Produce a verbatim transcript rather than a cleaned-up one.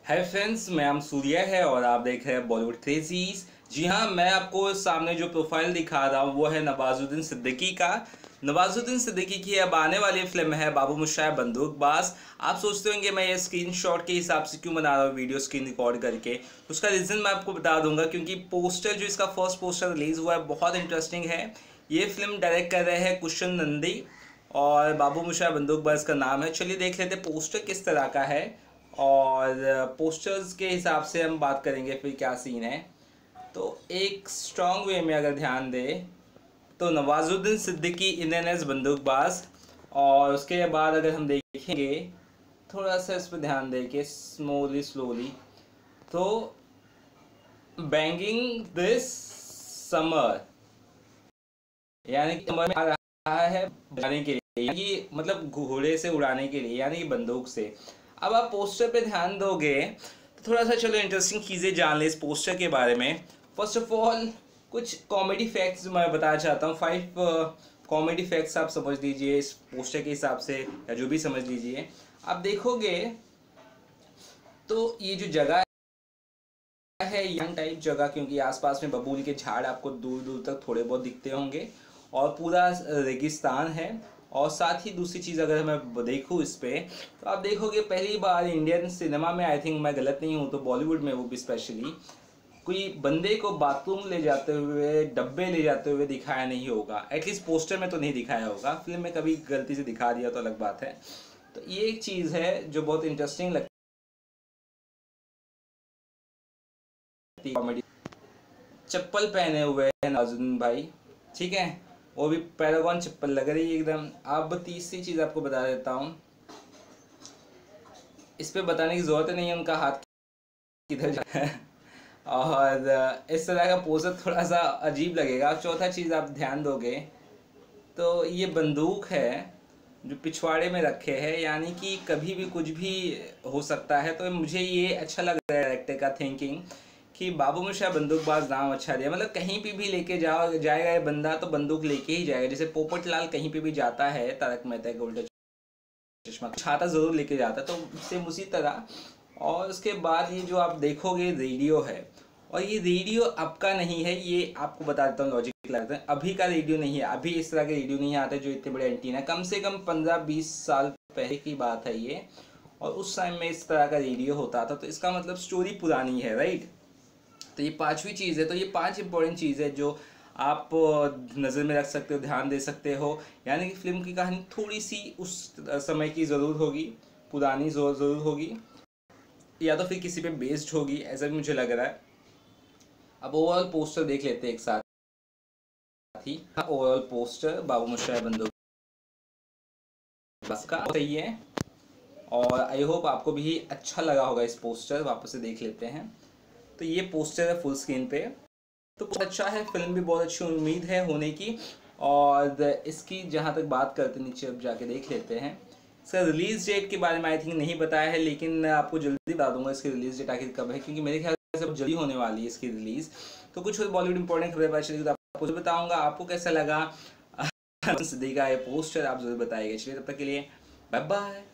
Hi friends, मैं नाम सूर्या है और आप देख रहे हैं बॉलीवुड क्रेजीज। जी हाँ, मैं आपको सामने जो प्रोफाइल दिखा रहा हूँ वो है नवाजुद्दीन सिद्दीकी का। नवाजुद्दीन सिद्दीकी की अब आने वाली फिल्म है बाबू मोशाय बंदूकबाज। आप सोचते होंगे मैं ये स्क्रीनशॉट के हिसाब से क्यों बना रहा हूँ वीडियो स्क्रीन रिकॉर्ड करके। उसका रीज़न मैं आपको बता दूंगा, क्योंकि पोस्टर जो इसका फर्स्ट पोस्टर रिलीज़ हुआ है बहुत इंटरेस्टिंग है। ये फिल्म डायरेक्ट कर रहे हैं कुशन नंदी और बाबू मोशाय बंदूकबाज का नाम है। चलिए देख लेते पोस्टर किस तरह का है और पोस्टर्स के हिसाब से हम बात करेंगे फिर क्या सीन है। तो एक स्ट्रॉन्ग वे में अगर ध्यान दे तो नवाजुद्दीन सिद्दीकी इंडियन एज बंदूकबाज, और उसके बाद अगर हम देखेंगे थोड़ा सा इस पर ध्यान दे के स्लोली स्लोली तो बैंगिंग दिस समर, यानी कि समर में आ रहा है उड़ाने के लिए, यानी कि मतलब घोड़े से उड़ाने के लिए, यानी कि बंदूक से। अब आप पोस्टर पे ध्यान दोगे तो थोड़ा सा चलो इंटरेस्टिंग चीज़ें जान लें इस पोस्टर के बारे में। फर्स्ट ऑफ ऑल कुछ कॉमेडी फैक्ट्स मैं बताना चाहता हूँ। फाइव कॉमेडी फैक्ट्स आप समझ लीजिए इस पोस्टर के हिसाब से, या जो भी समझ लीजिए। आप देखोगे तो ये जो जगह है यंग टाइप जगह, क्योंकि आसपास में बबूल के झाड़ आपको दूर दूर तक थोड़े बहुत दिखते होंगे और पूरा रेगिस्तान है। और साथ ही दूसरी चीज़ अगर मैं देखूँ इस पर तो आप देखोगे पहली बार इंडियन सिनेमा में, आई थिंक मैं गलत नहीं हूँ तो बॉलीवुड में वो भी स्पेशली, कोई बंदे को बाथरूम ले जाते हुए, डब्बे ले जाते हुए दिखाया नहीं होगा। एटलीस्ट पोस्टर में तो नहीं दिखाया होगा, फिल्म में कभी गलती से दिखा दिया तो अलग बात है। तो ये एक चीज़ है जो बहुत इंटरेस्टिंग लगती है। कॉमेडी चप्पल पहने हुए हैं नवाजुद्दीन भाई, ठीक है, वो भी पैरागॉन चप्पल लग रही है एकदम। अब तीसरी चीज़ आपको बता देता हूँ, इस पे बताने की ज़रूरत नहीं है उनका हाथ किधर जा रहा है और इस तरह का पोजर थोड़ा सा अजीब लगेगा। चौथा चीज़ आप ध्यान दोगे तो ये बंदूक है जो पिछवाड़े में रखे है, यानी कि कभी भी कुछ भी हो सकता है। तो मुझे ये अच्छा लग रहा है डायरेक्टर का थिंकिंग कि बाबू मोशाय बंदूकबाज नाम अच्छा दिया। मतलब कहीं पे भी लेके जाओ जाएगा ये बंदा तो बंदूक लेके ही जाएगा। जैसे पोपटलाल कहीं पे भी जाता है, तारक मेहता का उल्टा चश्मा, छाता ज़रूर लेके जाता है, तो सेम उसी तरह। और उसके बाद ये जो आप देखोगे रेडियो है, और ये रेडियो आपका नहीं है, ये आपको बता देता हूँ लॉजिक लगता है, अभी का रेडियो नहीं है। अभी इस तरह के रेडियो नहीं आते जो इतने बड़े एंटीना, कम से कम पंद्रह बीस साल पहले की बात है ये। और उस टाइम में इस तरह का रेडियो होता था, तो इसका मतलब स्टोरी पुरानी है, राइट। तो ये पांचवी चीज़ है। तो ये पांच इंपॉर्टेंट चीज़ है जो आप नज़र में रख सकते हो, ध्यान दे सकते हो। यानी कि फिल्म की कहानी थोड़ी सी उस समय की ज़रूर होगी, पुरानी ज़रूर होगी, या तो फिर किसी पे बेस्ड होगी, ऐसा भी मुझे लग रहा है। अब ओवरऑल पोस्टर देख लेते हैं एक साथ ही। ओवरऑल पोस्टर बाबू मोशाय बंदूकबाज का सही है और आई होप आपको भी अच्छा लगा होगा इस पोस्टर। वापस से देख लेते हैं। तो ये पोस्टर है फुल स्क्रीन पे, तो बहुत अच्छा है, फिल्म भी बहुत अच्छी उम्मीद है होने की। और इसकी जहाँ तक बात करते नीचे अब जाके देख लेते हैं। इसका रिलीज़ डेट के बारे में आई थिंक नहीं बताया है, लेकिन मैं आपको जल्दी बता दूंगा इसकी रिलीज़ डेट आखिर कब है, क्योंकि मेरे ख्याल से अब जल्दी होने वाली है इसकी रिलीज़। तो कुछ बॉलीवुड इंपॉर्टेंट खबरें पता चलेगी तो आपको बताऊँगा। आपको कैसा लगा सिद्दीकी का ये पोस्टर आप जरूर बताइएगा। चलिए तब तक के लिए बाय बाय।